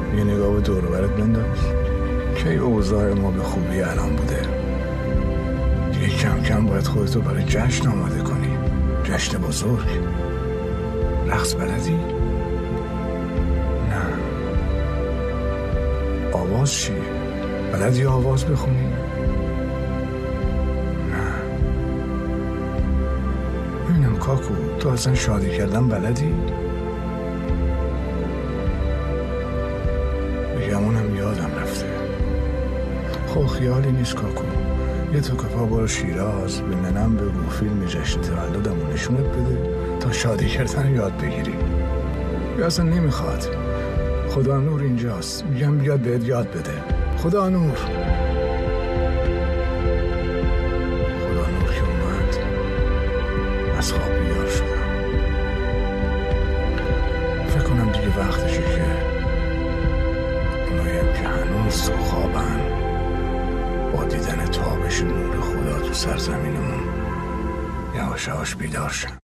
یه نگاه به دور و برت بنداز. کی اوضاع ما به خوبی الان بوده؟ دیگه کم کم باید خودتو برای جشن آماده کنی. جشن بزرگ. رقص بلدی؟ نه. آواز چی؟ بلدی آواز بخونی؟ نه. ببینم کاکو، تو اصلا شادی کردن بلدی؟ بگمونم یادم رفته. خب خیالی نیست کاکو. یه تو کفا برو شیراز، به ننم بگو فیلم جشن تولدمو نشونت بده تا شادی کردن یاد بگیری. یا اصلا نمیخواد. خدا نور اینجاست، میگم بیاد بهت یاد بده. خدا نور. خدا نور که اومد از خواب بیدار شدم. فکر کنم دیگه وقتشه که اونایم که هنوز تو خوابن با دیدن تابش نور خدا تو سرزمینمون یواش یواش بیدار شن.